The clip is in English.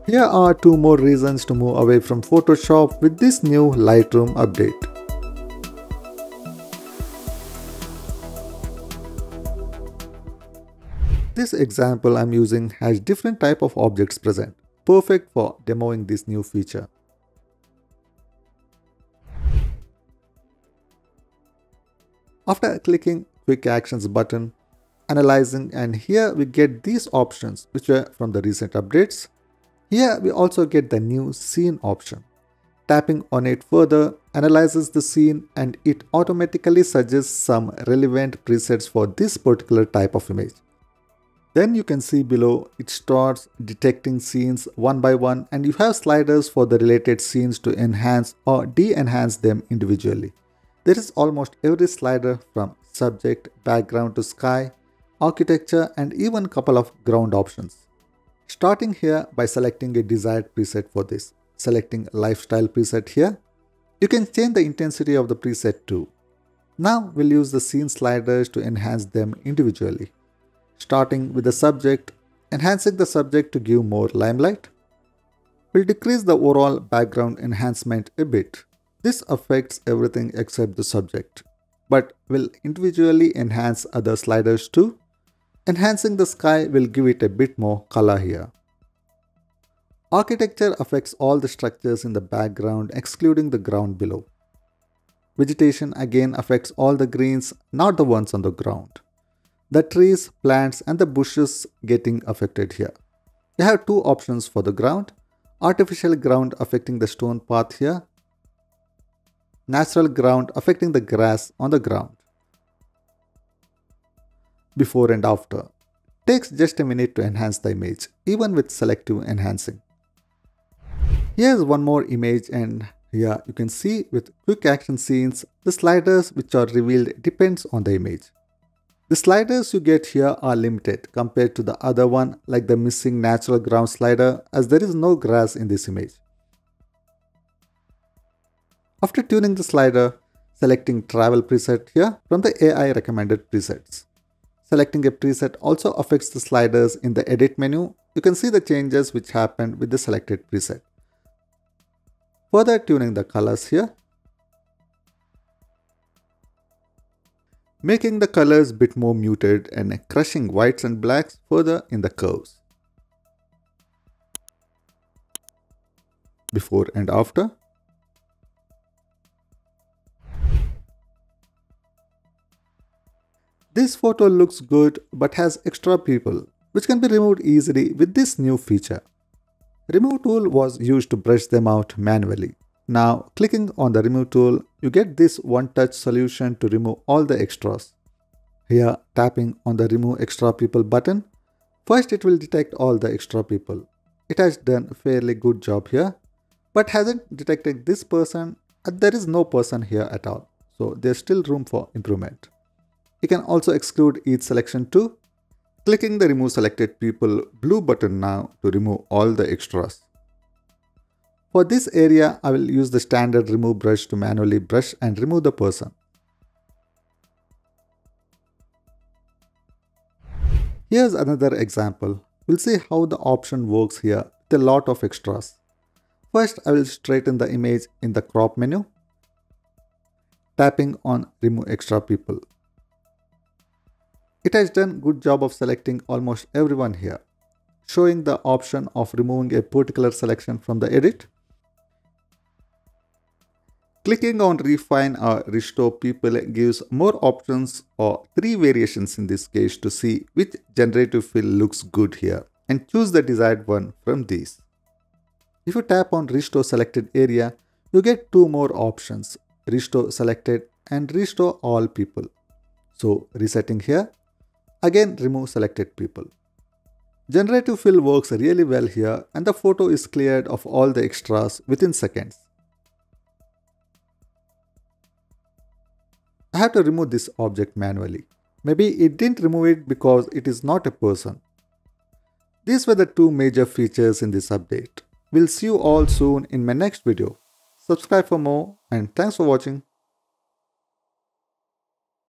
Here are two more reasons to move away from Photoshop with this new Lightroom update. This example I'm using has different type of objects present, perfect for demoing this new feature. After clicking Quick Actions button, analyzing, and here we get these options which were from the recent updates. Here we also get the new scene option. Tapping on it further analyzes the scene and it automatically suggests some relevant presets for this particular type of image. Then you can see below it starts detecting scenes one by one and you have sliders for the related scenes to enhance or de-enhance them individually. There is almost every slider from subject, background to sky, architecture and even a couple of ground options. Starting here by selecting a desired preset for this. Selecting lifestyle preset here. You can change the intensity of the preset too. Now we'll use the scene sliders to enhance them individually. Starting with the subject, enhancing the subject to give more limelight. We'll decrease the overall background enhancement a bit. This affects everything except the subject, but will individually enhance other sliders too. Enhancing the sky will give it a bit more color here. Architecture affects all the structures in the background excluding the ground below. Vegetation again affects all the greens, not the ones on the ground. The trees, plants and the bushes getting affected here. You have two options for the ground. Artificial ground affecting the stone path here. Natural ground affecting the grass on the ground. Before and after. Takes just a minute to enhance the image, even with selective enhancing. Here's one more image and here you can see with quick action scenes, the sliders which are revealed depends on the image. The sliders you get here are limited compared to the other one like the missing natural ground slider as there is no grass in this image. After tuning the slider, selecting travel preset here from the AI recommended presets. Selecting a preset also affects the sliders in the edit menu. You can see the changes which happened with the selected preset. Further tuning the colors here. Making the colors bit more muted and crushing whites and blacks further in the curves. Before and after. This photo looks good but has extra people, which can be removed easily with this new feature. Remove tool was used to brush them out manually. Now clicking on the remove tool, you get this one-touch solution to remove all the extras. Here tapping on the remove extra people button, first it will detect all the extra people. It has done a fairly good job here, but hasn't detected this person and there is no person here at all. So there's still room for improvement. You can also exclude each selection too. Clicking the remove selected people blue button now to remove all the extras. For this area, I will use the standard remove brush to manually brush and remove the person. Here's another example. We'll see how the option works here with a lot of extras. First, I will straighten the image in the crop menu. Tapping on remove extra people. It has done a good job of selecting almost everyone here, showing the option of removing a particular selection from the edit. Clicking on refine or restore people gives more options or 3 variations in this case to see which generative fill looks good here and choose the desired one from these. If you tap on restore selected area, you get 2 more options, restore selected and restore all people. So resetting here. Again remove selected people. Generative fill works really well here and the photo is cleared of all the extras within seconds. I have to remove this object manually. Maybe it didn't remove it because it is not a person. These were the 2 major features in this update. We'll see you all soon in my next video. Subscribe for more and thanks for watching.